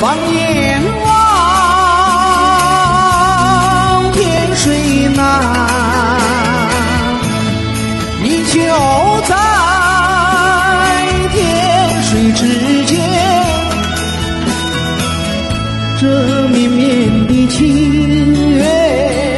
放眼望，天水南，你就在天水之间。这绵绵的情缘。